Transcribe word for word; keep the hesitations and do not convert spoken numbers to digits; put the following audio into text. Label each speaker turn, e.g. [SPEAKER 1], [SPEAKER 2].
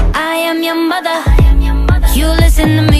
[SPEAKER 1] I am your mother. You listen to me.